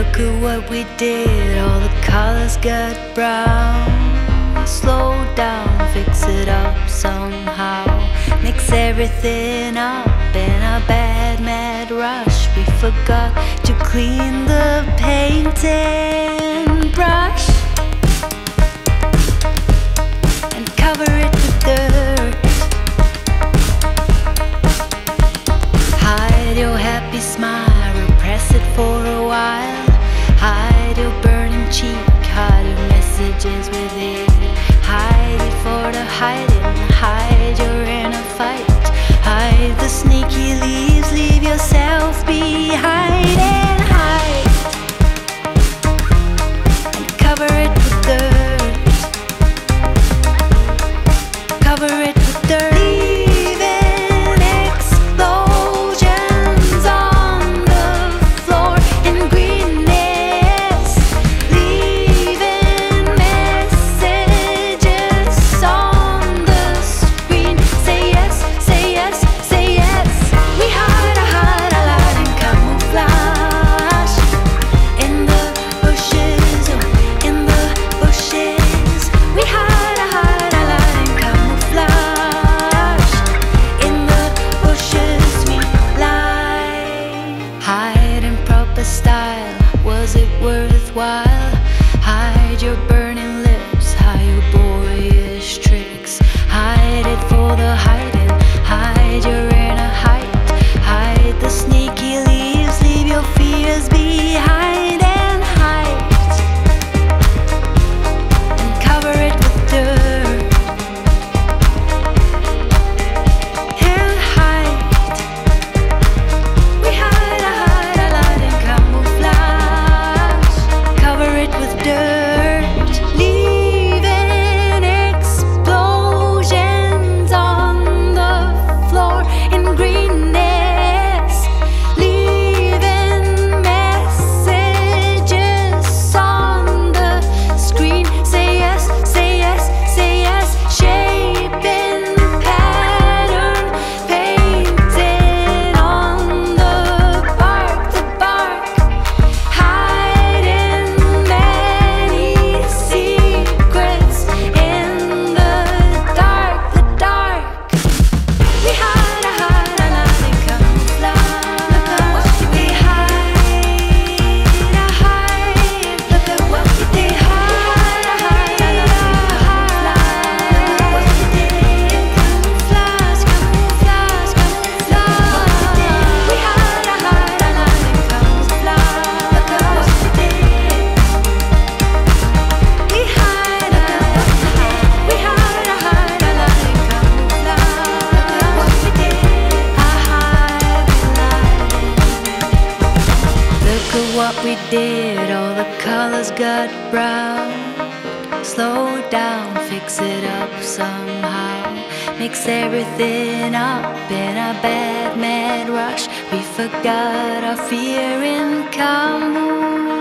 Look at what we did, all the colors got brown. Slow down, fix it up somehow. Mix everything up in a bad mad rush. We forgot to clean the painting brush and cover it with dirt. Hide your happy smile, repress it for a while. Hide your burning cheek, hide your messages with it. Hide it for the hiding, hide your inner fight. Hide the sneaky leaves, leave yourself behind and hide. And cover it with dirt. Cover it with dirt. Leaving explosions on the floor in greenness. Leaving messages on the screen. Say yes, say yes, say yes. We hide a lot in camouflage. In the bushes, oh, in the bushes. We hide a lot in camouflage. In the bushes we lie. Hide in proper style, was it worthwhile? Hide your burning lips, hide your boyish tricks. Hide it for the hiding, hide your inner height. Hide the sneaky leaves, leave your fears behind and hide. And cover it with dirt. And hide. We hide a lot in camouflage. Cover it with dirt. Leaving explosions on the floor in greenness. Leaving messages on the screen. Say yes, say yes, say yes. Shaping pattern, painting on the bark, hiding many secrets in the dark, We hide a lot in camouflage. We hide. Look at what we did. Hide a lot in camouflage. What we did. Camouflage. We hide a lot in camouflage. Look at what we did. We hide a lot in camouflage. What we did. Look at what we did, all the colors got brown. Slow down, fix it up somehow. Mix everything up in a bad mad rush. We forgot our fear in common.